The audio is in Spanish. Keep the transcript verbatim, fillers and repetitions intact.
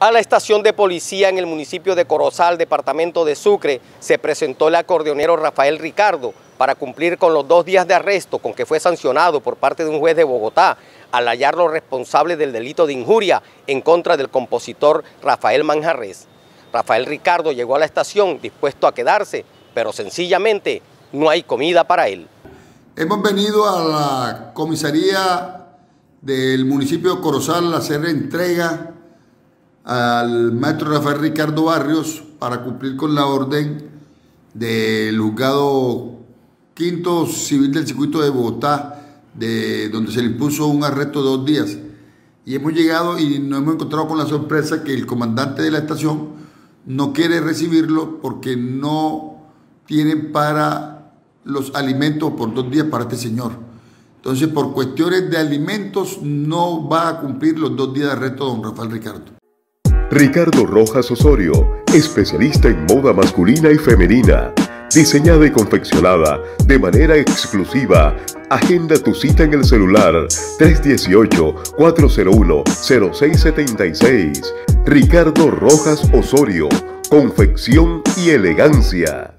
A la estación de policía en el municipio de Corozal, departamento de Sucre, se presentó el acordeonero Rafael Ricardo para cumplir con los dos días de arresto con que fue sancionado por parte de un juez de Bogotá al hallarlo responsable del delito de injuria en contra del compositor Rafael Manjarrés. Rafael Ricardo llegó a la estación dispuesto a quedarse, pero sencillamente no hay comida para él. Hemos venido a la comisaría del municipio de Corozal a hacer entrega al maestro Rafael Ricardo Barrios para cumplir con la orden del juzgado quinto civil del circuito de Bogotá, de donde se le impuso un arresto de dos días. Y hemos llegado y nos hemos encontrado con la sorpresa que el comandante de la estación no quiere recibirlo porque no tienen para los alimentos por dos días para este señor. Entonces, por cuestiones de alimentos, no va a cumplir los dos días de arresto don Rafael Ricardo. Ricardo Rojas Osorio, especialista en moda masculina y femenina, diseñada y confeccionada de manera exclusiva. Agenda tu cita en el celular tres uno ocho, cuatro cero uno, cero seis siete seis. Ricardo Rojas Osorio, confección y elegancia.